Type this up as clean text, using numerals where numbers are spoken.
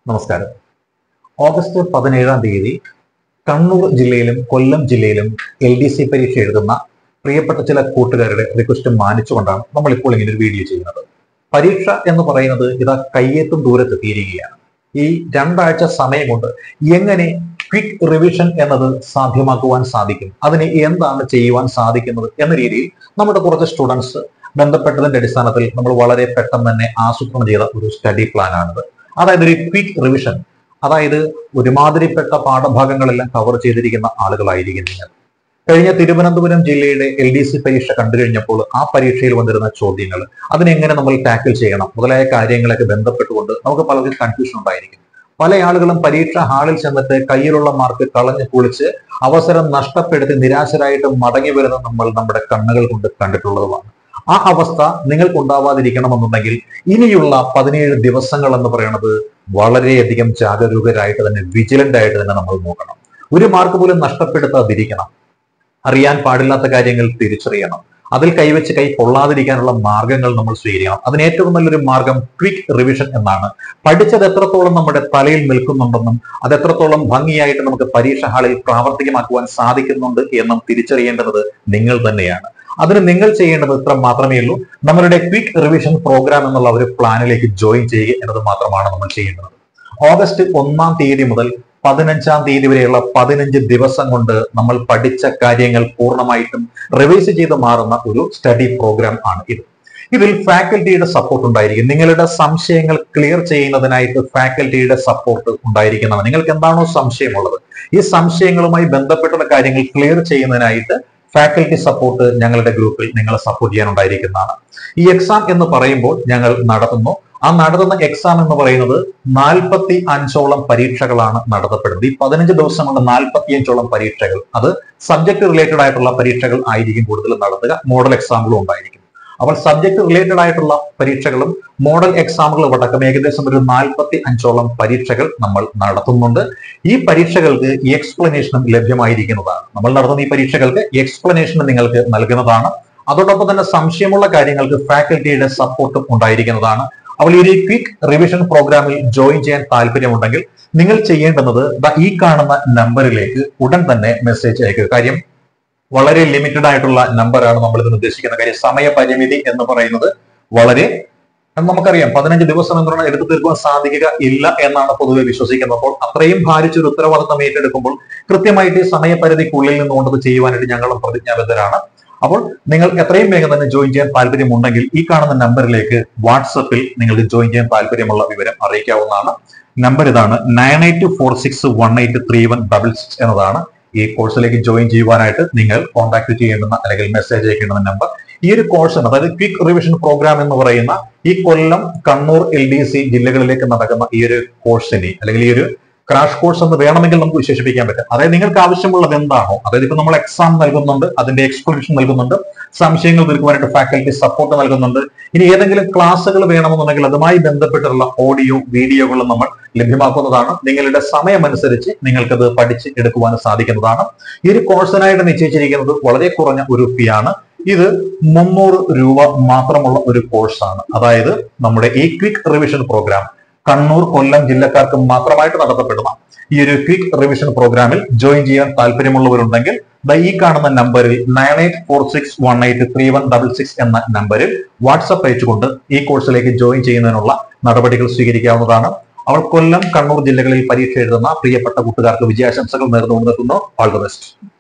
നമസ്കാരം. ഓഗസ്റ്റ് 17-ാം തീയതി കണ്ണൂർ ജില്ലയിലും കൊല്ലം ജില്ലയിലും LDC പരീക്ഷ എഴുതുന്ന പ്രിയപ്പെട്ട ചില കൂട്ടുകാരുടെ റിക്വസ്റ്റ് മാനിച്ചുകൊണ്ടാണ് നമ്മൾ ഇപ്പോൾ ഇങ്ങനെ ഒരു വീഡിയോ ചെയ്യുന്നത്. പരീക്ഷ എന്ന് പറയുന്നത് ഇതാ കയ്യെത്തും ദൂരത്തെത്തിയിരിക്കുകയാണ്. ഈ 2 ആഴ്ച സമയം കൊണ്ട് എങ്ങനെ ക്വിക്ക് റിവിഷൻ എന്നത് സാധ്യമാക്കുവാൻ സാധിക്കും, അതിന് എന്താണ് ചെയ്യുവാൻ സാധിക്കുന്നത് എന്ന രീതിയിൽ നമ്മുടെ കുറച്ച് സ്റ്റുഡൻസ് ബന്ധപ്പെട്ടതിന്റെ അടിസ്ഥാനത്തിൽ നമ്മൾ വളരെ പെട്ടെന്ന് തന്നെ ആസൂത്രണം ചെയ്ത ഒരു സ്റ്റഡി പ്ലാൻ ആണിത്. അതായത് ഒരു ക്വിക്ക് റിവിഷൻ, അതായത് ഒരുമാതിരിപ്പെട്ട പാഠഭാഗങ്ങളെല്ലാം കവർ ചെയ്തിരിക്കുന്ന ആളുകളായിരിക്കും നിങ്ങൾ. കഴിഞ്ഞ തിരുവനന്തപുരം ജില്ലയുടെ LDC പരീക്ഷ കണ്ടു കഴിഞ്ഞപ്പോൾ ആ പരീക്ഷയിൽ വന്നിരുന്ന ചോദ്യങ്ങൾ, അതിനെങ്ങനെ നമ്മൾ ടാക്കിൾ ചെയ്യണം മുതലായ കാര്യങ്ങളൊക്കെ ബന്ധപ്പെട്ടുകൊണ്ട് നമുക്ക് പലർക്കും കൺഫ്യൂഷൻ ഉണ്ടായിരിക്കും. പല ആളുകളും പരീക്ഷാ ഹാളിൽ ചെന്നിട്ട് കയ്യിലുള്ള മാർക്ക് കളഞ്ഞു പൊളിച്ച് അവസരം നഷ്ടപ്പെടുത്തി നിരാശരായിട്ട് മടങ്ങി വരുന്നത് നമ്മൾ നമ്മുടെ കണ്ണുകൾ കൊണ്ട് കണ്ടിട്ടുള്ളതുമാണ്. ആ അവസ്ഥ നിങ്ങൾക്ക് ഉണ്ടാവാതിരിക്കണമെന്നുണ്ടെങ്കിൽ ഇനിയുള്ള 17 ദിവസങ്ങൾ എന്ന് പറയുന്നത് വളരെയധികം ജാഗരൂകരായിട്ട് തന്നെ, വിജിലന്റ് ആയിട്ട് തന്നെ നമ്മൾ നോക്കണം. ഒരു മാർക്ക് പോലും നഷ്ടപ്പെടുത്താതിരിക്കണം. അറിയാൻ പാടില്ലാത്ത കാര്യങ്ങൾ തിരിച്ചറിയണം. അതിൽ കൈവച്ച് കൈ കൊള്ളാതിരിക്കാനുള്ള മാർഗങ്ങൾ നമ്മൾ സ്വീകരിക്കണം. അതിന് ഏറ്റവും നല്ലൊരു മാർഗം ക്വിക്ക് റിവിഷൻ എന്നാണ്. പഠിച്ചത് എത്രത്തോളം നമ്മുടെ തലയിൽ നിൽക്കുന്നുണ്ടെന്നും അത് എത്രത്തോളം ഭംഗിയായിട്ട് നമുക്ക് പരീക്ഷ ഹാളിൽ പ്രാവർത്തികമാക്കുവാൻ സാധിക്കുന്നുണ്ട് എന്നും തിരിച്ചറിയേണ്ടത് നിങ്ങൾ തന്നെയാണ്. അതിന് നിങ്ങൾ ചെയ്യേണ്ടത് ഇത്ര മാത്രമേ ഉള്ളൂ. നമ്മളുടെ ക്വിക്ക് റിവിഷൻ പ്രോഗ്രാം എന്നുള്ള ഒരു പ്ലാനിലേക്ക് ജോയിൻ ചെയ്യുക എന്നത് മാത്രമാണ് നമ്മൾ ചെയ്യേണ്ടത്. ഓഗസ്റ്റ് 1-ാം തീയതി മുതൽ 15-ാം തീയതി വരെയുള്ള 15 ദിവസം കൊണ്ട് നമ്മൾ പഠിച്ച കാര്യങ്ങൾ പൂർണ്ണമായിട്ടും റിവൈസ് ചെയ്ത് മാറുന്ന ഒരു സ്റ്റഡി പ്രോഗ്രാം ആണ് ഇത്. ഇതിൽ ഫാക്കൽറ്റിയുടെ സപ്പോർട്ട് ഉണ്ടായിരിക്കും. നിങ്ങളുടെ സംശയങ്ങൾ ക്ലിയർ ചെയ്യുന്നതിനായിട്ട് ഫാക്കൽറ്റിയുടെ സപ്പോർട്ട് ഉണ്ടായിരിക്കുന്നതാണ്. നിങ്ങൾക്ക് എന്താണോ സംശയമുള്ളത്, ഈ സംശയങ്ങളുമായി ബന്ധപ്പെട്ടുള്ള കാര്യങ്ങൾ ക്ലിയർ ചെയ്യുന്നതിനായിട്ട് ഫാക്കൽറ്റി സപ്പോർട്ട് ഞങ്ങളുടെ ഗ്രൂപ്പിൽ നിങ്ങളെ സപ്പോർട്ട് ചെയ്യാനുണ്ടായിരിക്കുന്നതാണ്. ഈ എക്സാം എന്ന് പറയുമ്പോൾ ഞങ്ങൾ നടത്തുന്ന എക്സാം എന്ന് പറയുന്നത് 45ഓളം പരീക്ഷകളാണ് നടത്തപ്പെടുന്നത്. ഈ 15 ദിവസം കൊണ്ട് 45ഓളം പരീക്ഷകൾ, അത് സബ്ജക്ട് റിലേറ്റഡ് ആയിട്ടുള്ള പരീക്ഷകൾ ആയിരിക്കും കൂടുതൽ നടത്തുക. മോഡൽ എക്സാമുകളും ഉണ്ടായിരിക്കും. അപ്പോൾ സബ്ജക്ട് റിലേറ്റഡ് ആയിട്ടുള്ള പരീക്ഷകളും മോഡൽ എക്സാമുകളും അടക്കം ഏകദേശം ഒരു 45ഓളം പരീക്ഷകൾ നമ്മൾ നടത്തുന്നുണ്ട്. ഈ പരീക്ഷകൾക്ക് എക്സ്പ്ലനേഷനും ലഭ്യമായിരിക്കുന്നതാണ്. നമ്മൾ നടത്തുന്ന ഈ പരീക്ഷകൾക്ക് എക്സ്പ്ലനേഷൻ നിങ്ങൾക്ക് നൽകുന്നതാണ്. അതോടൊപ്പം തന്നെ സംശയമുള്ള കാര്യങ്ങൾക്ക് ഫാക്കൽറ്റിയുടെ സപ്പോർട്ടും ഉണ്ടായിരിക്കുന്നതാണ്. അപ്പോൾ ഈ ക്വിക്ക് റിവിഷൻ പ്രോഗ്രാമിൽ ജോയിൻ ചെയ്യാൻ താല്പര്യമുണ്ടെങ്കിൽ നിങ്ങൾ ചെയ്യേണ്ടുന്നത് ഈ കാണുന്ന നമ്പറിലേക്ക് ഉടൻ തന്നെ മെസ്സേജ് അയക്കുക. കാര്യം വളരെ ലിമിറ്റഡ് ആയിട്ടുള്ള നമ്പറാണ് നമ്മൾ ഇതിന് ഉദ്ദേശിക്കുന്ന. കാര്യം സമയപരിമിതി എന്ന് പറയുന്നത് വളരെ, നമുക്കറിയാം 15 ദിവസം എന്നുള്ള എടുത്തു തീർക്കുവാൻ സാധിക്കുക ഇല്ല എന്നാണ് പൊതുവെ വിശ്വസിക്കുന്നത്. അപ്പോൾ അത്രയും ഭാരിച്ചൊരു ഉത്തരവാദിത്തം ഏറ്റെടുക്കുമ്പോൾ കൃത്യമായിട്ട് ഈ സമയപരിധിക്കുള്ളിൽ നിന്നുകൊണ്ടത് ചെയ്യുവാനായിട്ട് ഞങ്ങളും പ്രതിജ്ഞാബദ്ധരാണ്. അപ്പോൾ നിങ്ങൾ എത്രയും വേഗം തന്നെ ജോയിൻ ചെയ്യാൻ താല്പര്യമുണ്ടെങ്കിൽ ഈ കാണുന്ന നമ്പറിലേക്ക് വാട്സപ്പിൽ നിങ്ങൾക്ക് ജോയിൻ ചെയ്യാൻ താല്പര്യമുള്ള വിവരം അറിയിക്കാവുന്നതാണ്. നമ്പർ ഇതാണ്, 9846183166 എന്നതാണ്. ഈ കോഴ്സിലേക്ക് ജോയിൻ ചെയ്യുവാനായിട്ട് നിങ്ങൾ കോൺടാക്ട് ചെയ്യേണ്ടുന്ന അല്ലെങ്കിൽ മെസ്സേജ് അയക്കേണ്ടുന്ന നമ്പർ. ഈ ഒരു കോഴ്സിന്, അതായത് ക്വിക്ക് റിവിഷൻ പ്രോഗ്രാം എന്ന് പറയുന്ന ഈ കൊല്ലം, കണ്ണൂർ, LDC ജില്ലകളിലേക്ക് നടക്കുന്ന ഈ ഒരു കോഴ്സിനെ, അല്ലെങ്കിൽ ഈ ഒരു ക്രാഷ് കോഴ്സ് എന്ന് വേണമെങ്കിൽ നമുക്ക് വിശേഷിപ്പിക്കാൻ പറ്റും. അതായത് നിങ്ങൾക്ക് ആവശ്യമുള്ളത് എന്താണോ, അതായത് ഇപ്പൊ നമ്മൾ എക്സാം നൽകുന്നുണ്ട്, അതിന്റെ എക്സ്പ്ലനേഷൻ നൽകുന്നുണ്ട്, സംശയങ്ങൾ തീർക്കുവാനായിട്ട് ഫാക്കൽറ്റി സപ്പോർട്ട് നൽകുന്നുണ്ട്. ഇനി ഏതെങ്കിലും ക്ലാസ്സുകൾ വേണമെന്നുണ്ടെങ്കിൽ അതുമായി ബന്ധപ്പെട്ടുള്ള ഓഡിയോ വീഡിയോകളും നമ്മൾ ലഭ്യമാക്കുന്നതാണ്. നിങ്ങളുടെ സമയമനുസരിച്ച് നിങ്ങൾക്കത് പഠിച്ച് എടുക്കുവാൻ സാധിക്കുന്നതാണ്. ഈ ഒരു കോഴ്സിനായിട്ട് നിശ്ചയിച്ചിരിക്കുന്നത് വളരെ കുറഞ്ഞ ഒരു ഫീ ആണ്. ഇത് 300 രൂപ മാത്രമുള്ള ഒരു കോഴ്സാണ്. അതായത് നമ്മുടെ ഈ quick revision program Kannur, Kollam ജില്ലക്കാർക്ക് മാത്രമായിട്ട് നടത്തപ്പെടുന്ന ഈ ഒരു ക്വിക്ക് റിവിഷൻ പ്രോഗ്രാമിൽ ജോയിൻ ചെയ്യാൻ താല്പര്യമുള്ളവരുണ്ടെങ്കിൽ ഈ കാണുന്ന നമ്പറിൽ 9846183166 എന്ന നമ്പറിൽ വാട്സപ്പ് അയച്ചുകൊണ്ട് ഈ കോഴ്സിലേക്ക് ജോയിൻ ചെയ്യുന്നതിനുള്ള നടപടികൾ സ്വീകരിക്കാവുന്നതാണ്. അവർ കൊല്ലം, കണ്ണൂർ ജില്ലകളിൽ പരീക്ഷ എഴുതുന്ന പ്രിയപ്പെട്ട കൂട്ടുകാർക്ക് വിജയാശംസകൾ നേർന്നുകൊണ്ടെത്തുന്നു. All the best.